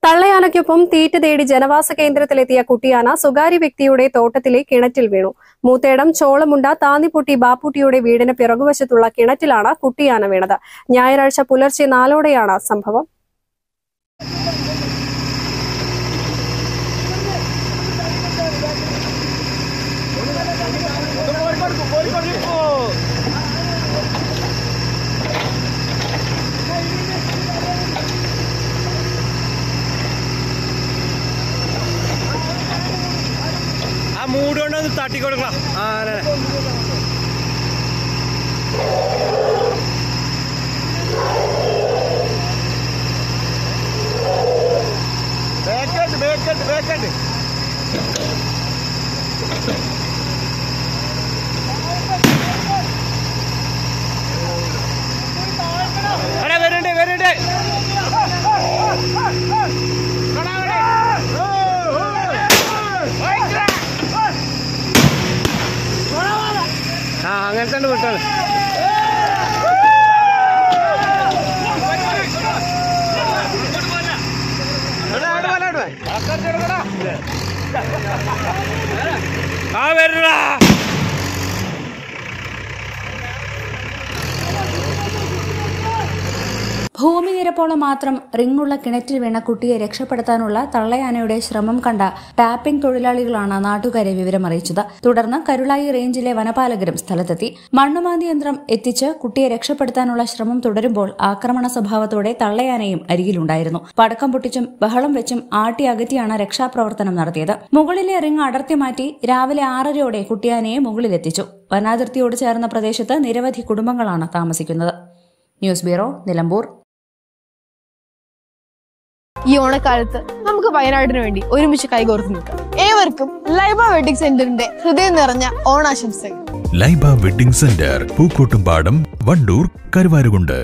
തള്ളയാനയ്ക്കൊപ്പം തീറ്റ തേടി ജനവാസ കേന്ദ്രത്തിലെത്തിയ കുട്ടിയാന സ്വകാര്യ വ്യക്തിയുടെ തോട്ടത്തിലെ കിണറ്റിൽ വീണു. മൂത്തേടം ചോളമുണ്ട താന്നിപ്പൊട്ടി ബാപ്പുട്ടിയുടെ വീടിന് പിറകുവശത്തുള്ള കിണറ്റിലാണ് കുട്ടിയാന വീണത്. ഞായറാഴ്ച പുലർച്ചെ 4ഓടെയാണ് സംഭവം. മൂട് കൊണ്ടൊന്ന് തട്ടിക്കൊടുക്കണം. വരുന്നുണ്ട്. അങ്ങനെ തന്നെ വിട്ടാണ്. വരണ ഭൂമിനിരപ്പോളം മാത്രം റിങ്ങുള്ള കിണറ്റിൽ വീണ കുട്ടിയെ രക്ഷപ്പെടുത്താനുള്ള തള്ളയാനയുടെ ശ്രമം കണ്ട ടാപ്പിംഗ് തൊഴിലാളികളാണ് നാട്ടുകാരെ വിവരമറിയിച്ചത്. തുടർന്ന് കരുളായി റേഞ്ചിലെ വനപാലകരും സ്ഥലത്തെത്തി. മണ്ണുമാന്തി യന്ത്രം എത്തിച്ച് കുട്ടിയെ രക്ഷപ്പെടുത്താനുള്ള ശ്രമം തുടരുമ്പോൾ ആക്രമണ സ്വഭാവത്തോടെ തള്ളയാനയും അരികിലുണ്ടായിരുന്നു. പടക്കം പൊട്ടിച്ചും ബഹളം വെച്ചും ആട്ടി അകറ്റിയാണ് രക്ഷാപ്രവർത്തനം നടത്തിയത്. മുകളിലെ റിംഗ് അടർത്തി മാറ്റി രാവിലെ 6:30 കുട്ടിയാനയെ മുകളിലെത്തിച്ചു. വനാതിർത്തിയോട് ചേർന്ന പ്രദേശത്ത് നിരവധി കുടുംബങ്ങളാണ് താമസിക്കുന്നത്. News bureau, Nilambur. ഈ ഓണക്കാലത്ത് നമുക്ക് വയനാടിന് വേണ്ടി ഒരുമിച്ച് കൈകോർത്ത് നിൽക്കാം. ഏവർക്കും ലൈബ വെഡിംഗ് സെന്ററിന്റെ ഹൃദയം നിറഞ്ഞ ഓണാശംസകൾ. Laiba wedding centre, Pookkottumpadam, Wandoor, Karuvarakundu.